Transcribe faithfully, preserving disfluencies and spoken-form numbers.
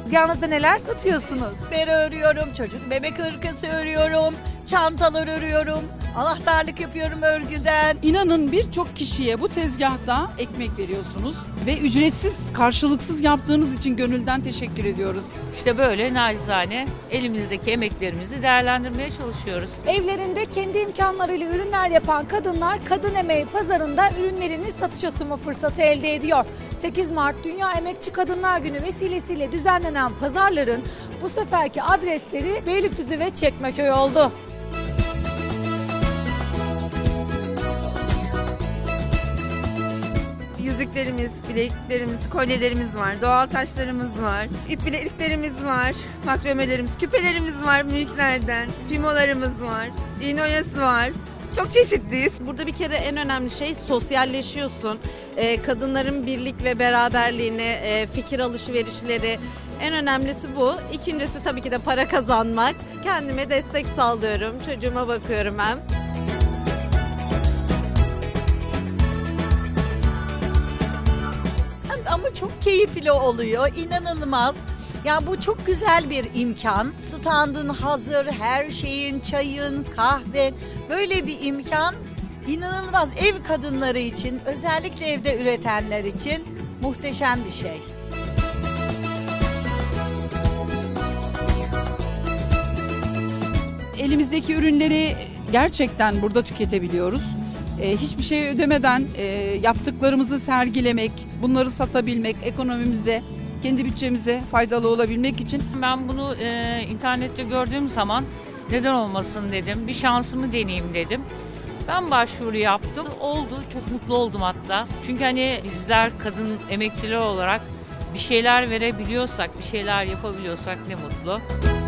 Tezgahınızda neler satıyorsunuz? Bere örüyorum, çocuk bebek hırkası örüyorum, çantalar örüyorum, anahtarlık yapıyorum örgüden. İnanın birçok kişiye bu tezgahta ekmek veriyorsunuz ve ücretsiz, karşılıksız yaptığınız için gönülden teşekkür ediyoruz. İşte böyle nacizane elimizdeki emeklerimizi değerlendirmeye çalışıyoruz. Evlerinde kendi imkanlarıyla ürünler yapan kadınlar kadın emeği pazarında ürünlerini satışa sunma fırsatı elde ediyor. sekiz Mart Dünya Emekçi Kadınlar Günü vesilesiyle düzenlenen pazarların bu seferki adresleri Beylikdüzü ve Çekmeköy oldu. Yüzüklerimiz, bilekliklerimiz, kolyelerimiz var, doğal taşlarımız var, ip bilekliklerimiz var, makramelerimiz, küpelerimiz var büyüklerden, pimolarımız var, iğne oyası var. Çok çeşitliyiz. Burada bir kere en önemli şey sosyalleşiyorsun. Ee, kadınların birlik ve beraberliğini, e, fikir alışverişleri en önemlisi bu. İkincisi tabii ki de para kazanmak. Kendime destek sağlıyorum, çocuğuma bakıyorum hem. Ama çok keyifli oluyor, inanılmaz. Ya bu çok güzel bir imkan. Standın hazır, her şeyin, çayın, kahve, böyle bir imkan inanılmaz. Ev kadınları için, özellikle evde üretenler için muhteşem bir şey. Elimizdeki ürünleri gerçekten burada tüketebiliyoruz. Ee, hiçbir şey ödemeden e, yaptıklarımızı sergilemek, bunları satabilmek, ekonomimize, kendi bütçemize faydalı olabilmek için. Ben bunu e, internette gördüğüm zaman neden olmasın dedim. Bir şansımı deneyeyim dedim. Ben başvuru yaptım. Oldu. Çok mutlu oldum hatta. Çünkü hani bizler kadın emekçiler olarak bir şeyler verebiliyorsak, bir şeyler yapabiliyorsak ne mutlu.